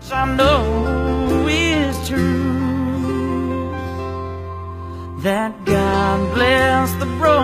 I know is true, that God bless the broken